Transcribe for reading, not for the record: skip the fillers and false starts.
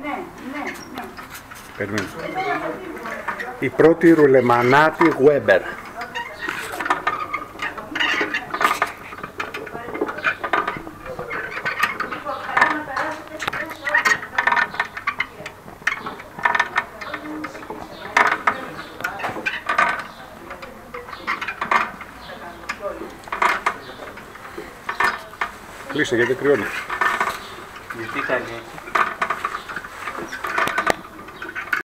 Περιμένω. Η πρώτη ρουλεμανάτη Weber. Κλείσε γιατί κρυώνει. Γιατί κάνει έτσι.